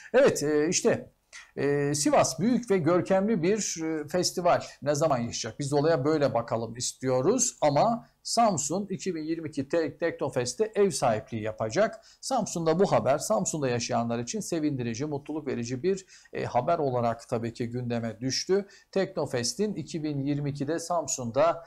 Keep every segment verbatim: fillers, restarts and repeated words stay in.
Evet e, işte e, Sivas büyük ve görkemli bir e, festival ne zaman yaşayacak? Biz olaya böyle bakalım istiyoruz ama Samsun iki bin yirmi iki Teknofest'te ev sahipliği yapacak. Samsun'da bu haber Samsun'da yaşayanlar için sevindirici, mutluluk verici bir e, haber olarak tabii ki gündeme düştü. Teknofest'in iki bin yirmi ikide Samsun'da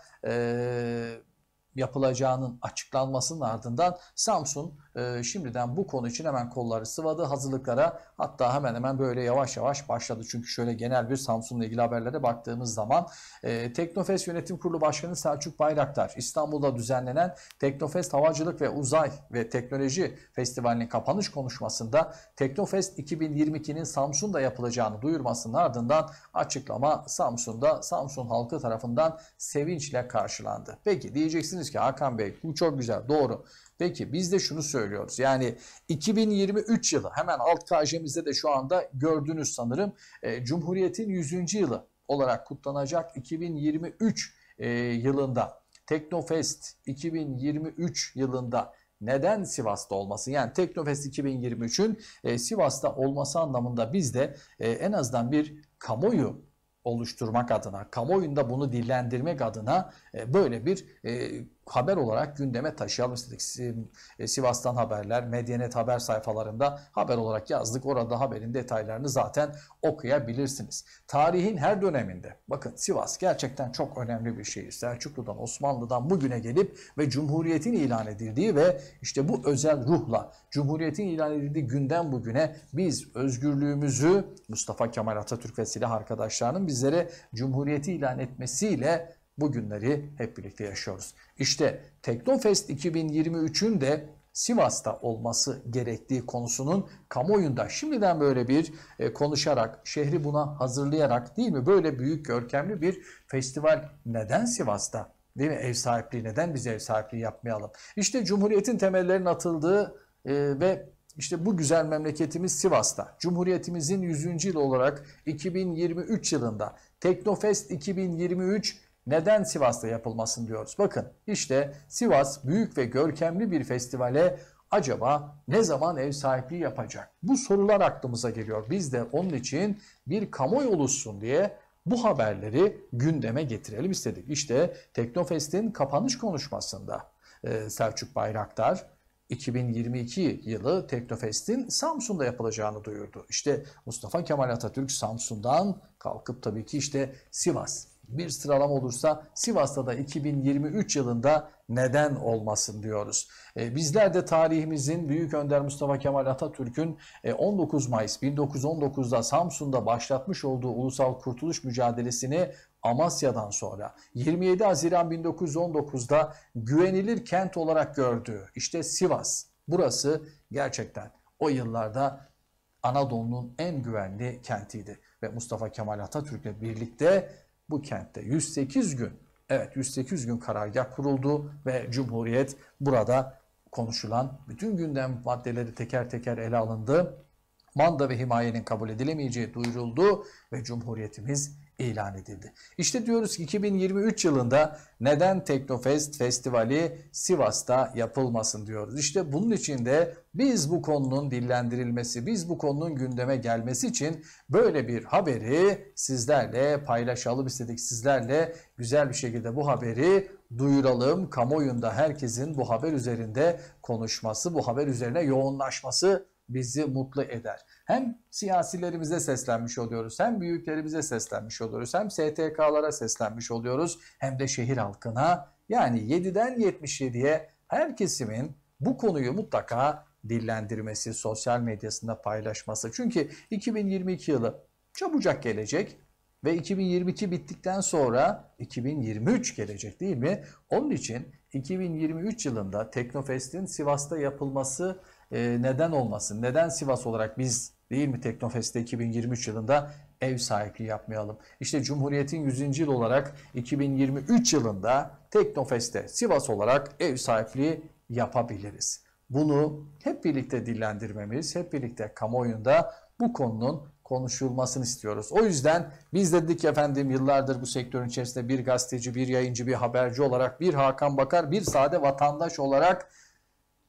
e, yapılacağının açıklanmasının ardından Samsun e, şimdiden bu konu için hemen kolları sıvadı. Hazırlıklara hatta hemen hemen böyle yavaş yavaş başladı. Çünkü şöyle genel bir Samsun'la ilgili haberlere baktığımız zaman e, Teknofest Yönetim Kurulu Başkanı Selçuk Bayraktar İstanbul'da düzenlenen Teknofest Havacılık ve Uzay ve Teknoloji Festivali'nin kapanış konuşmasında Teknofest iki bin yirmi ikinin Samsun'da yapılacağını duyurmasının ardından açıklama Samsun'da Samsun halkı tarafından sevinçle karşılandı. Peki diyeceksiniz ki Hakan Bey bu çok güzel, doğru. Peki biz de şunu söylüyoruz. Yani iki bin yirmi üç yılı hemen alt kajemizde de şu anda gördünüz sanırım. E, Cumhuriyet'in yüzüncü yılı olarak kutlanacak iki bin yirmi üç e, yılında Teknofest iki bin yirmi üç yılında neden Sivas'ta olması? Yani Teknofest iki bin yirmi üçün e, Sivas'ta olması anlamında biz de e, en azından bir kamuoyu oluşturmak adına, kamuoyunda bunu dillendirmek adına e, böyle bir e, haber olarak gündeme taşıyalım istedik. Sivas'tan haberler, Medyanet haber sayfalarında haber olarak yazdık. Orada haberin detaylarını zaten okuyabilirsiniz. Tarihin her döneminde, bakın Sivas gerçekten çok önemli bir şehir. Selçuklu'dan, Osmanlı'dan bugüne gelip ve Cumhuriyet'in ilan edildiği ve işte bu özel ruhla Cumhuriyet'in ilan edildiği günden bugüne biz özgürlüğümüzü Mustafa Kemal Atatürk ve silah arkadaşlarının bizlere Cumhuriyet'i ilan etmesiyle bu günleri hep birlikte yaşıyoruz. İşte Teknofest iki bin yirmi üçün de Sivas'ta olması gerektiği konusunun kamuoyunda şimdiden böyle bir e, konuşarak, şehri buna hazırlayarak, değil mi? Böyle büyük görkemli bir festival neden Sivas'ta? Değil mi? Ev sahipliği neden biz ev sahipliği yapmayalım? İşte Cumhuriyet'in temellerinin atıldığı e, ve İşte bu güzel memleketimiz Sivas'ta. Cumhuriyetimizin yüzüncü yılı olarak iki bin yirmi üç yılında Teknofest iki bin yirmi üç neden Sivas'ta yapılmasın diyoruz. Bakın işte Sivas büyük ve görkemli bir festivale acaba ne zaman ev sahipliği yapacak? Bu sorular aklımıza geliyor. Biz de onun için bir kamuoyu oluşsun diye bu haberleri gündeme getirelim istedik. İşte Teknofest'in kapanış konuşmasında Selçuk Bayraktar iki bin yirmi iki yılı Teknofest'in Samsun'da yapılacağını duyurdu. İşte Mustafa Kemal Atatürk Samsun'dan kalkıp tabii ki işte Sivas. Bir sıralama olursa Sivas'ta da iki bin yirmi üç yılında neden olmasın diyoruz. E, bizler de tarihimizin Büyük Önder Mustafa Kemal Atatürk'ün e, on dokuz Mayıs bin dokuz yüz on dokuz'da Samsun'da başlatmış olduğu ulusal kurtuluş mücadelesini Amasya'dan sonra yirmi yedi Haziran bin dokuz yüz on dokuz'da güvenilir kent olarak gördüğü işte Sivas. Burası gerçekten o yıllarda Anadolu'nun en güvenli kentiydi ve Mustafa Kemal Atatürk'le birlikte bu kentte yüz sekiz gün, evet yüz sekiz gün karargah kuruldu ve Cumhuriyet burada konuşulan bütün gündem maddeleri teker teker ele alındı. Manda ve himayenin kabul edilemeyeceği duyuruldu ve Cumhuriyetimiz ilan edildi. İşte diyoruz ki iki bin yirmi üç yılında neden Teknofest Festivali Sivas'ta yapılmasın diyoruz. İşte bunun için de biz bu konunun dillendirilmesi, biz bu konunun gündeme gelmesi için böyle bir haberi sizlerle paylaşalım istedik. Sizlerle güzel bir şekilde bu haberi duyuralım. Kamuoyunda herkesin bu haber üzerinde konuşması, bu haber üzerine yoğunlaşması bizi mutlu eder. Hem siyasilerimize seslenmiş oluyoruz, hem büyüklerimize seslenmiş oluyoruz, hem S T K'lara seslenmiş oluyoruz, hem de şehir halkına, yani yediden yetmiş yediye her kesimin bu konuyu mutlaka dillendirmesi, sosyal medyasında paylaşması. Çünkü iki bin yirmi iki yılı çabucak gelecek ve iki bin yirmi iki bittikten sonra iki bin yirmi üç gelecek, değil mi? Onun için iki bin yirmi üç yılında Teknofest'in Sivas'ta yapılması e, neden olmasın? Neden Sivas olarak biz, değil mi, Teknofest'te iki bin yirmi üç yılında ev sahipliği yapmayalım? İşte Cumhuriyet'in yüzüncü yılı olarak iki bin yirmi üç yılında Teknofest'te Sivas olarak ev sahipliği yapabiliriz. Bunu hep birlikte dillendirmemiz, hep birlikte kamuoyunda bu konunun konuşulmasını istiyoruz. O yüzden biz dedik efendim, yıllardır bu sektörün içerisinde bir gazeteci, bir yayıncı, bir haberci olarak, bir Hakan Bakar, bir sade vatandaş olarak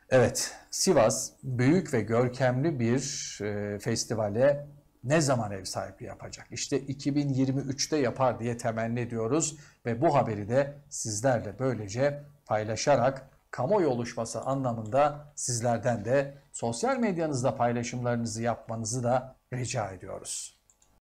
Evet, Sivas büyük ve görkemli bir e, festivale ne zaman ev sahipliği yapacak? İşte iki bin yirmi üçte yapar diye temenni ediyoruz ve bu haberi de sizlerle böylece paylaşarak kamuoyu oluşması anlamında sizlerden de sosyal medyanızda paylaşımlarınızı yapmanızı da rica ediyoruz.